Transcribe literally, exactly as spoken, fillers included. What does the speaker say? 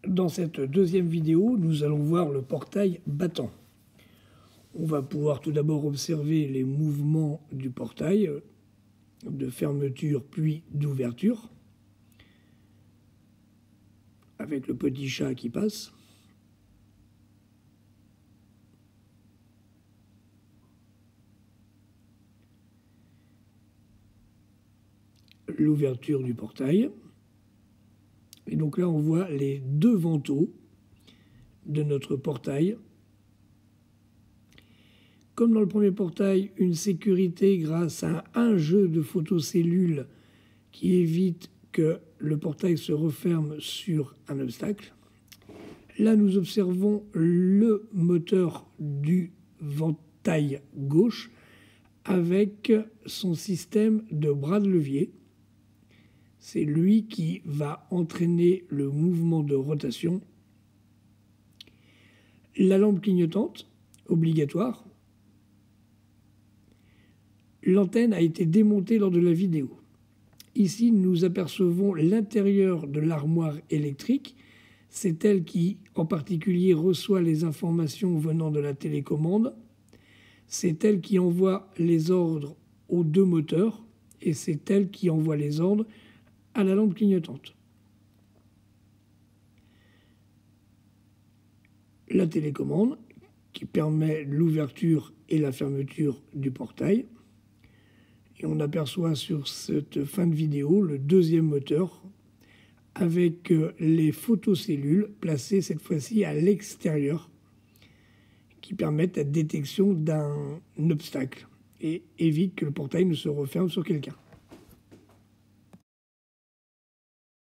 Dans cette deuxième vidéo, nous allons voir le portail battant. On va pouvoir tout d'abord observer les mouvements du portail, de fermeture puis d'ouverture, avec le petit chat qui passe. L'ouverture du portail. Et donc là, on voit les deux vantaux de notre portail. Comme dans le premier portail, une sécurité grâce à un jeu de photocellules qui évite que le portail se referme sur un obstacle. Là, nous observons le moteur du ventail gauche avec son système de bras de levier. C'est lui qui va entraîner le mouvement de rotation. La lampe clignotante, obligatoire. L'antenne a été démontée lors de la vidéo. Ici, nous apercevons l'intérieur de l'armoire électrique. C'est elle qui, en particulier, reçoit les informations venant de la télécommande. C'est elle qui envoie les ordres aux deux moteurs. Et c'est elle qui envoie les ordres à la lampe clignotante. La télécommande qui permet l'ouverture et la fermeture du portail. Et on aperçoit sur cette fin de vidéo le deuxième moteur avec les photocellules placées cette fois-ci à l'extérieur qui permettent la détection d'un obstacle et évite que le portail ne se referme sur quelqu'un.